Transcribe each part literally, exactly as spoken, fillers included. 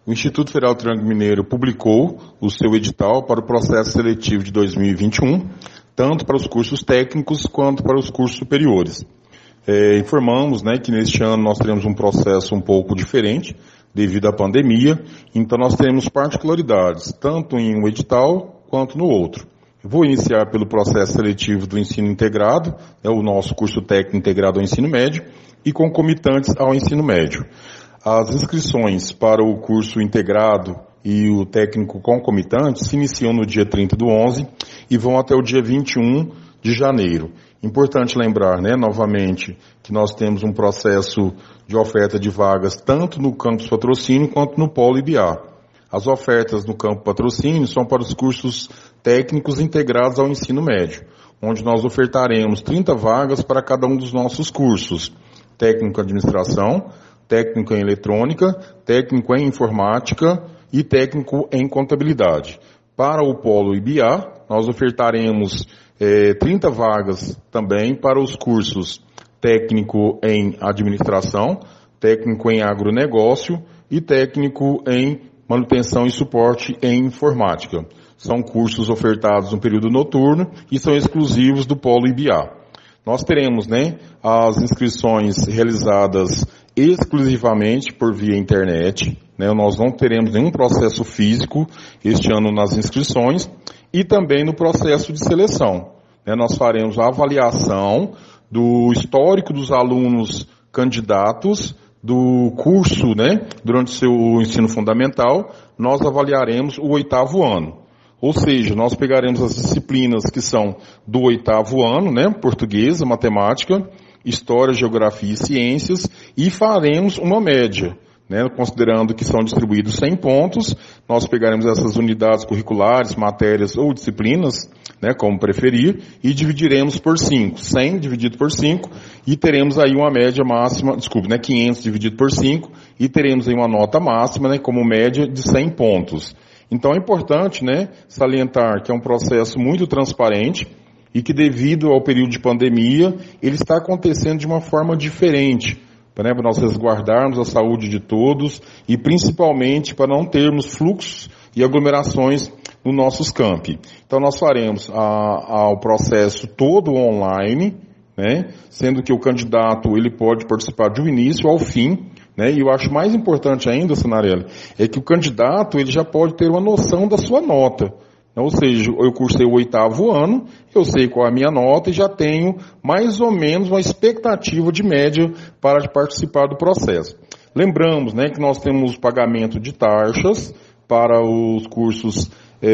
O Instituto Federal do Triângulo Mineiro publicou o seu edital para o processo seletivo de dois mil e vinte e um, tanto para os cursos técnicos quanto para os cursos superiores. É, informamos, né, que neste ano nós teremos um processo um pouco diferente devido à pandemia, então nós teremos particularidades, tanto em um edital quanto no outro. Vou iniciar pelo processo seletivo do ensino integrado, é o nosso curso técnico integrado ao ensino médio, e concomitantes ao ensino médio. As inscrições para o curso integrado e o técnico concomitante se iniciam no dia trinta do onze e vão até o dia vinte e um de janeiro. Importante lembrar, né, novamente, que nós temos um processo de oferta de vagas tanto no campus patrocínio quanto no polo I B A. As ofertas no campo patrocínio são para os cursos técnicos integrados ao ensino médio, onde nós ofertaremos trinta vagas para cada um dos nossos cursos: técnico em administração, técnico em eletrônica, técnico em informática e técnico em contabilidade. Para o polo I B A, nós ofertaremos eh, trinta vagas também para os cursos técnico em administração, técnico em agronegócio e técnico em manutenção e suporte em informática. São cursos ofertados no período noturno e são exclusivos do polo I B A. Nós teremos, né, as inscrições realizadas exclusivamente por via internet, né, nós não teremos nenhum processo físico este ano nas inscrições e também no processo de seleção. Né, nós faremos a avaliação do histórico dos alunos candidatos do curso, né, durante o seu ensino fundamental, nós avaliaremos o oitavo ano. Ou seja, nós pegaremos as disciplinas que são do oitavo ano, né, português, matemática, história, geografia e ciências, e faremos uma média, né, considerando que são distribuídos cem pontos, nós pegaremos essas unidades curriculares, matérias ou disciplinas, né, como preferir, e dividiremos por cinco, cem dividido por cinco, e teremos aí uma média máxima, desculpe, né, quinhentos dividido por cinco, e teremos aí uma nota máxima, né, como média de cem pontos. Então é importante, né, salientar que é um processo muito transparente e que devido ao período de pandemia, ele está acontecendo de uma forma diferente, né, para nós resguardarmos a saúde de todos e principalmente para não termos fluxos e aglomerações nos nossos campi. Então nós faremos a, a, o processo todo online, né, sendo que o candidato ele pode participar do início ao fim. Né, e eu acho mais importante ainda, Sanarelli, é que o candidato ele já pode ter uma noção da sua nota. Né, ou seja, eu cursei o oitavo ano, eu sei qual é a minha nota e já tenho mais ou menos uma expectativa de média para participar do processo. Lembramos, né, que nós temos pagamento de taxas para os cursos,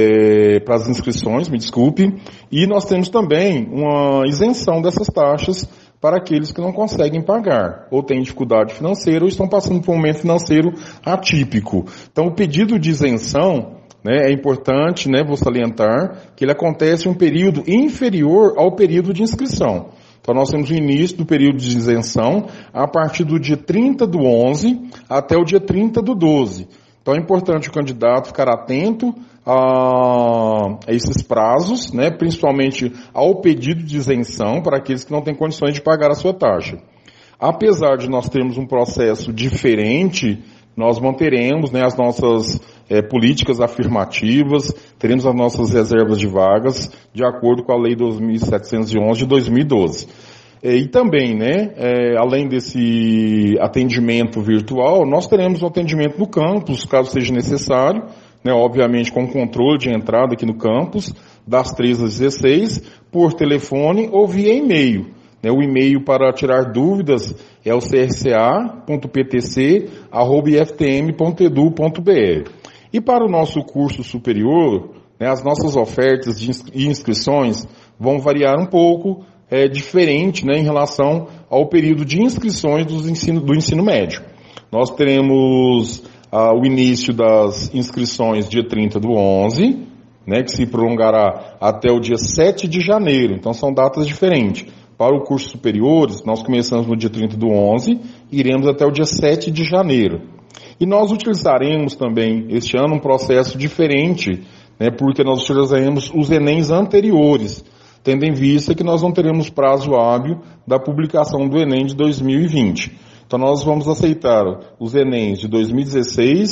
é, para as inscrições, me desculpe, e nós temos também uma isenção dessas taxas para aqueles que não conseguem pagar, ou têm dificuldade financeira, ou estão passando por um momento financeiro atípico. Então, o pedido de isenção, né, é importante, né, vou salientar, que ele acontece em um período inferior ao período de inscrição. Então, nós temos o início do período de isenção a partir do dia trinta do onze até o dia trinta do doze. Então, é importante o candidato ficar atento a, a esses prazos, né, principalmente ao pedido de isenção para aqueles que não têm condições de pagar a sua taxa. Apesar de nós termos um processo diferente, nós manteremos, né, as nossas é, políticas afirmativas, teremos as nossas reservas de vagas de acordo com a Lei dois mil setecentos e onze de dois mil e doze. E também, né, é, além desse atendimento virtual, nós teremos um atendimento no campus, caso seja necessário, né, obviamente com controle de entrada aqui no campus, das três às dezesseis, por telefone ou via e-mail. Né, o e-mail para tirar dúvidas é o c r c a ponto p t c arroba i f t m ponto e d u ponto b r. E para o nosso curso superior, né, as nossas ofertas de ins- e inscrições vão variar um pouco, é diferente, né, em relação ao período de inscrições do ensino, do ensino médio. Nós teremos ah, o início das inscrições dia trinta do onze, né, que se prolongará até o dia sete de janeiro. Então são datas diferentes. Para o curso superiores, nós começamos no dia trinta do onze e iremos até o dia sete de janeiro. E nós utilizaremos também este ano um processo diferente, né, porque nós utilizaremos os Enems anteriores, tendo em vista que nós não teremos prazo hábil da publicação do Enem de dois mil e vinte. Então nós vamos aceitar os Enems de dois mil e dezesseis,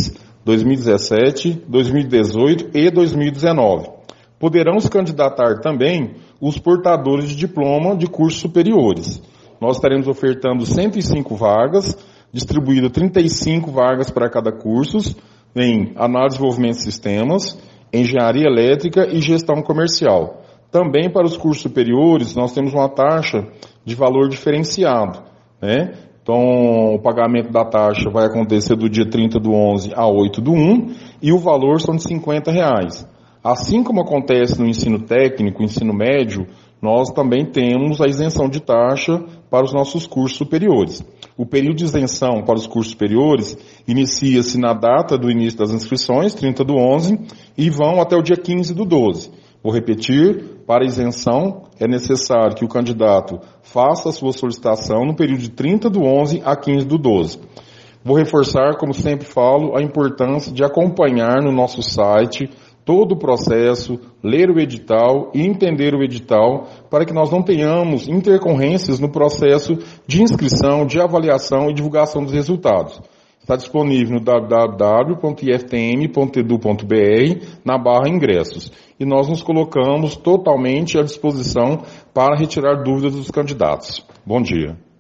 dois mil e dezessete, dois mil e dezoito e dois mil e dezenove. Poderão se candidatar também os portadores de diploma de cursos superiores. Nós estaremos ofertando cento e cinco vagas, distribuído trinta e cinco vagas para cada curso, em análise de desenvolvimento de sistemas, engenharia elétrica e gestão comercial. Também para os cursos superiores, nós temos uma taxa de valor diferenciado, né? Então, o pagamento da taxa vai acontecer do dia trinta do onze a oito do um e o valor são de cinquenta reais. Assim como acontece no ensino técnico, ensino médio, nós também temos a isenção de taxa para os nossos cursos superiores. O período de isenção para os cursos superiores inicia-se na data do início das inscrições, trinta do onze, e vão até o dia quinze do doze. Vou repetir, para isenção é necessário que o candidato faça a sua solicitação no período de trinta do onze a quinze do doze. Vou reforçar, como sempre falo, a importância de acompanhar no nosso site todo o processo, ler o edital e entender o edital para que nós não tenhamos intercorrências no processo de inscrição, de avaliação e divulgação dos resultados. Está disponível no w w w ponto i f t m ponto e d u ponto b r na barra ingressos. E nós nos colocamos totalmente à disposição para retirar dúvidas dos candidatos. Bom dia.